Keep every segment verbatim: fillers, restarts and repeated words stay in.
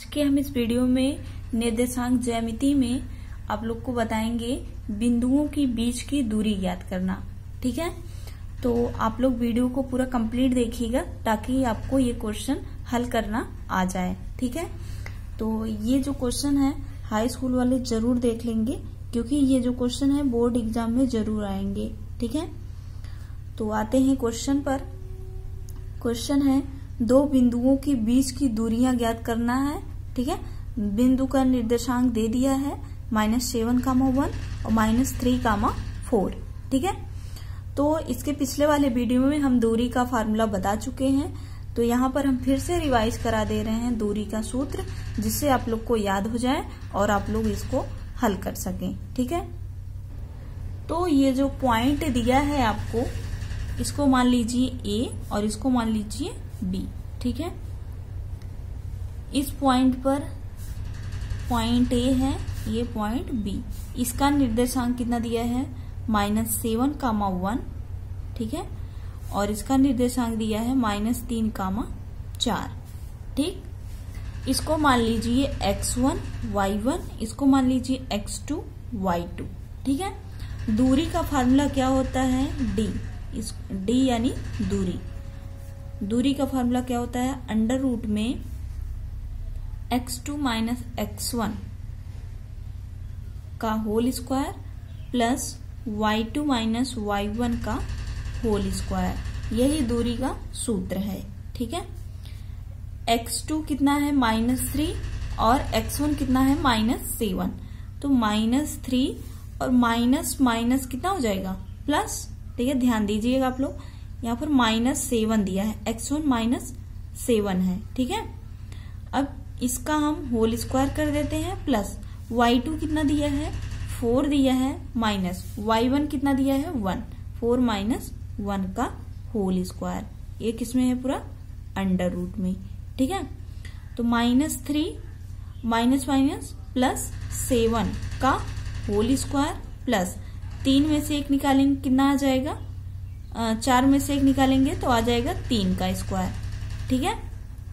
के हम इस वीडियो में निर्देशांक ज्यामिति में आप लोग को बताएंगे बिंदुओं के बीच की दूरी ज्ञात करना। ठीक है, तो आप लोग वीडियो को पूरा कंप्लीट देखिएगा ताकि आपको ये क्वेश्चन हल करना आ जाए। ठीक है, तो ये जो क्वेश्चन है हाई स्कूल वाले जरूर देख लेंगे क्योंकि ये जो क्वेश्चन है बोर्ड एग्जाम में जरूर आएंगे। ठीक है, तो आते हैं क्वेश्चन पर। क्वेश्चन है दो बिंदुओं के बीच की दूरियां ज्ञात करना है। ठीक है, बिंदु का निर्देशांक दे दिया है माइनस सेवन कामा वन और माइनस थ्री कामा फोर। ठीक है, तो इसके पिछले वाले वीडियो में हम दूरी का फार्मूला बता चुके हैं, तो यहाँ पर हम फिर से रिवाइज करा दे रहे हैं दूरी का सूत्र, जिससे आप लोग को याद हो जाए और आप लोग इसको हल कर सकें। ठीक है, तो ये जो पॉइंट दिया है आपको, इसको मान लीजिए ए और इसको मान लीजिए बी। ठीक है, इस पॉइंट पर पॉइंट ए है, ये पॉइंट बी, इसका निर्देशांक कितना दिया है माइनस सेवन कामा वन। ठीक है, और इसका निर्देशांक दिया है माइनस तीन कामा चार। ठीक, इसको मान लीजिए एक्स वन वाई वन, इसको मान लीजिए एक्स टू वाई टू। ठीक है, दूरी का फार्मूला क्या होता है डी, इस डी यानी दूरी। दूरी का फार्मूला क्या होता है अंडर रूट में x two minus x one का whole square plus y two minus y one का होल स्क्वायर, यही दूरी का सूत्र है। ठीक है, एक्स टू कितना है माइनस थ्री और एक्स वन कितना है माइनस सेवन, तो माइनस थ्री और माइनस माइनस कितना हो जाएगा प्लस। ठीक है, ध्यान दीजिएगा आप लोग, यहाँ पर माइनस सेवन दिया है, एक्स वन माइनस सेवन है। ठीक है, अब इसका हम होल स्क्वायर कर देते हैं प्लस वाई टू कितना दिया है फोर दिया है माइनस वाई वन कितना दिया है वन, फोर माइनस वन का होल स्क्वायर, ये किसमें है पूरा अंडर रूट में। ठीक है, तो minus three minus minus plus seven का होल स्क्वायर प्लस तीन में से एक निकालेंगे कितना आ जाएगा, आ, चार में से एक निकालेंगे तो आ जाएगा तीन का स्क्वायर। ठीक है,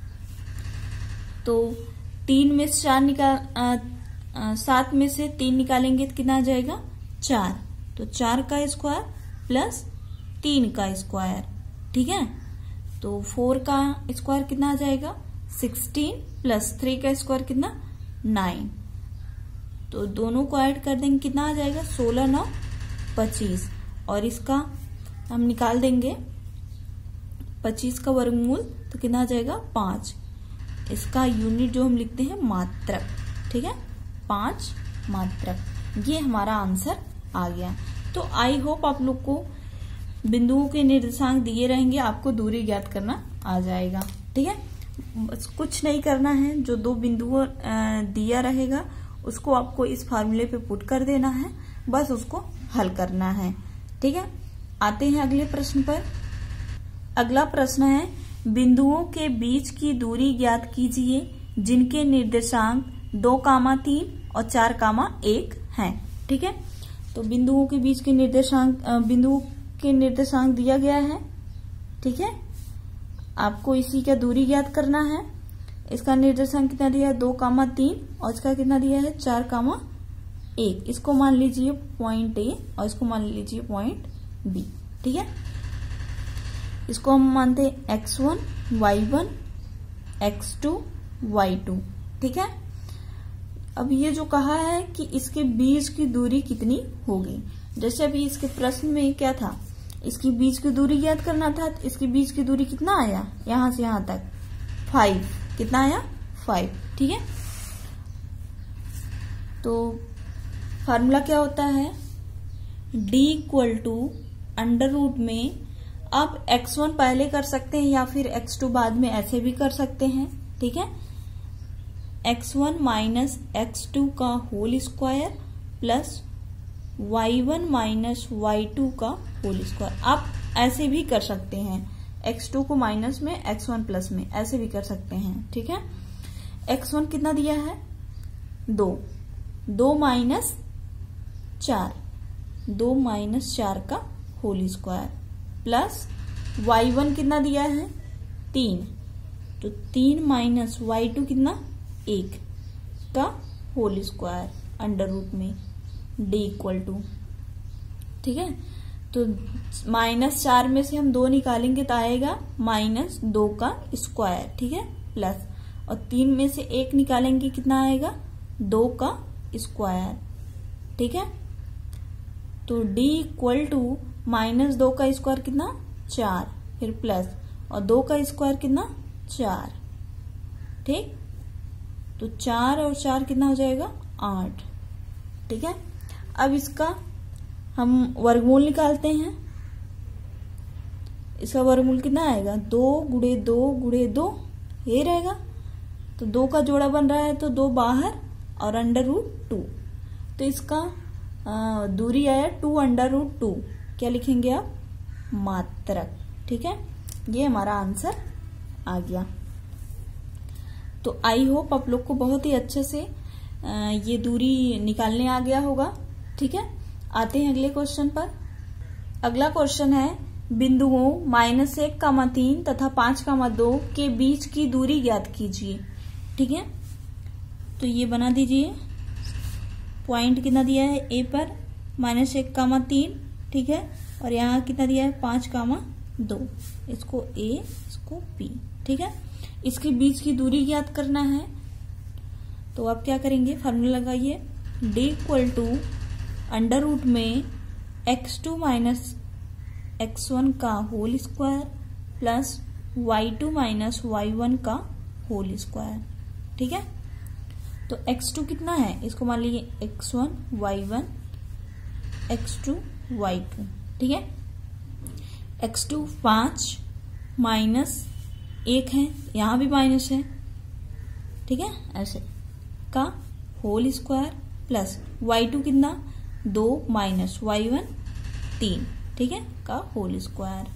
तो तीन में से चार निकाल आ, आ, सात में से तीन निकालेंगे तो कितना आ जाएगा चार, तो चार का स्क्वायर प्लस तीन का स्क्वायर। ठीक है, तो फोर का स्क्वायर कितना आ जाएगा सिक्सटीन प्लस थ्री का स्क्वायर कितना नाइन, तो दोनों को ऐड कर देंगे कितना आ जाएगा सोलह नौ पच्चीस, और इसका हम निकाल देंगे पच्चीस का वर्गमूल तो कितना आ जाएगा पांच, इसका यूनिट जो हम लिखते हैं मात्रक। ठीक है, पांच मात्रक, ये हमारा आंसर आ गया। तो आई होप आप लोग को बिंदुओं के निर्देशांक दिए रहेंगे, आपको दूरी ज्ञात करना आ जाएगा। ठीक है, बस कुछ नहीं करना है, जो दो बिंदुओं दिया रहेगा उसको आपको इस फार्मूले पे पुट कर देना है, बस उसको हल करना है। ठीक है, आते हैं अगले प्रश्न पर। अगला प्रश्न है बिंदुओं के बीच की दूरी ज्ञात कीजिए जिनके निर्देशांक दो कामा तीन और चार कामा एक हैं। ठीक है, तो बिंदुओं के बीच के निर्देशांक बिंदुओं के निर्देशांक दिया गया है। ठीक है, आपको इसी का दूरी ज्ञात करना है। इसका निर्देशांक कितना दिया है दो कामा तीन और इसका कितना दिया है चार कामा एक, इसको मान लीजिए पॉइंट ए और इसको मान लीजिए पॉइंट बी। ठीक है, इसको हम मानते हैं x one y one x two y two. ठीक है, अब ये जो कहा है कि इसके बीच की दूरी कितनी होगी, जैसे अभी इसके प्रश्न में क्या था, इसकी बीच की दूरी ज्ञात करना था, तो इसकी बीच की दूरी कितना आया यहां से यहां तक फाइव, कितना आया फाइव। ठीक है, तो फार्मूला क्या होता है d equal to under root में, अब एक्स वन पहले कर सकते हैं या फिर एक्स टू बाद में, ऐसे भी कर सकते हैं। ठीक है, x one minus x two का whole square plus y one minus y two का होल स्क्वायर, आप ऐसे भी कर सकते हैं, एक्स टू को माइनस में एक्स वन प्लस में, ऐसे भी कर सकते हैं। ठीक है, एक्स वन कितना दिया है दो, दो माइनस चार, दो माइनस चार का whole square plus y one कितना दिया है तीन, तो तीन माइनस वाई टू कितना एक का होल स्क्वायर अंडर रूट में डी इक्वल टू, ठीक है। तो माइनस चार में से हम दो निकालेंगे तो आएगा माइनस दो का स्क्वायर, ठीक है, प्लस, और तीन में से एक निकालेंगे कितना आएगा, दो का स्क्वायर, ठीक है। तो d इक्वल टू माइनस दो का स्क्वायर कितना, चार, फिर प्लस, और दो का स्क्वायर कितना, चार, ठीक। तो चार और चार कितना हो जाएगा, आठ, ठीक है। अब इसका हम वर्गमूल निकालते हैं। इसका वर्गमूल कितना आएगा, दो गुणे दो गुणे दो, ये रहेगा। तो दो का जोड़ा बन रहा है तो दो बाहर और अंडर रूट टू, तो इसका दूरी आया टू अंडर रूट टू, क्या लिखेंगे आप, मात्रक, ठीक है। ये हमारा आंसर आ गया। तो आई होप आप लोग को बहुत ही अच्छे से ये दूरी निकालने आ गया होगा, ठीक है। आते हैं अगले क्वेश्चन पर। अगला क्वेश्चन है बिंदुओं माइनस एक कामा तीन तथा पांच कामा दो के बीच की दूरी ज्ञात कीजिए, ठीक है। तो ये बना दीजिए, पॉइंट कितना दिया है ए पर, माइनस एक कामा तीन, ठीक है, और यहाँ कितना दिया है, पांच कामा दो, इसको ए इसको बी, ठीक है। इसके बीच की दूरी ज्ञात करना है। तो आप क्या करेंगे, फार्मूला लगाइए, D equal to under root में x two minus x one का whole square plus y two minus y one का होल स्क्वायर, ठीक है। तो एक्स टू कितना है, इसको मान लीजिए x one y one x two y two, ठीक है। एक्स टू पांच माइनस एक है, यहां भी माइनस है, ठीक है, ऐसे का whole square plus y two कितना, दो माइनस वाई वन तीन, ठीक है, का होल स्क्वायर।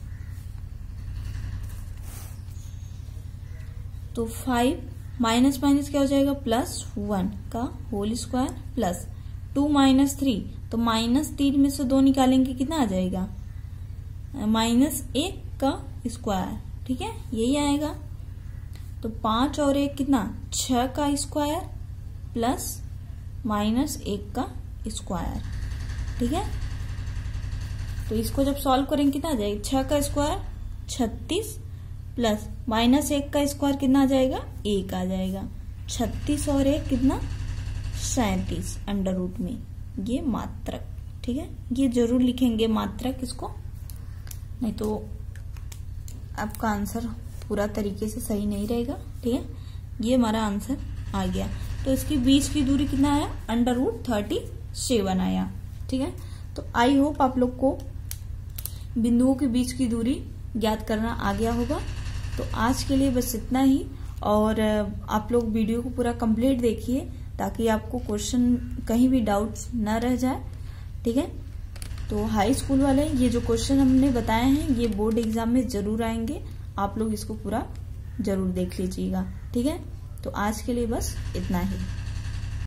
तो फाइव माइनस माइनस क्या हो जाएगा, प्लस वन का whole square plus two minus three, तो माइनस तीन में से दो निकालेंगे कितना आ जाएगा, माइनस एक का स्क्वायर, ठीक है, यही आएगा। तो पांच और एक कितना, छह का स्क्वायर प्लस माइनस एक का स्क्वायर, ठीक है। तो इसको जब सॉल्व करेंगे कितना आ जाएगा, छह का स्क्वायर छत्तीस प्लस माइनस एक का स्क्वायर कितना आ जाएगा, एक आ जाएगा। छत्तीस और एक कितना, सैंतीस अंडर रूट में, ये मात्रक, ठीक है। ये जरूर लिखेंगे मात्रक इसको, नहीं तो आपका आंसर पूरा तरीके से सही नहीं रहेगा, ठीक है। ये हमारा आंसर आ गया। तो इसकी बीच की दूरी कितना आया, अंडर रूट थर्टी सेवन आया, ठीक है। तो आई होप आप लोग को बिंदुओं के बीच की दूरी ज्ञात करना आ गया होगा। तो आज के लिए बस इतना ही, और आप लोग वीडियो को पूरा कंप्लीट देखिए ताकि आपको क्वेश्चन कहीं भी डाउट्स न रह जाए, ठीक है। तो हाई स्कूल वाले ये जो क्वेश्चन हमने बताए हैं ये बोर्ड एग्जाम में जरूर आएंगे, आप लोग इसको पूरा जरूर देख लीजिएगा, ठीक है। तो आज के लिए बस इतना ही।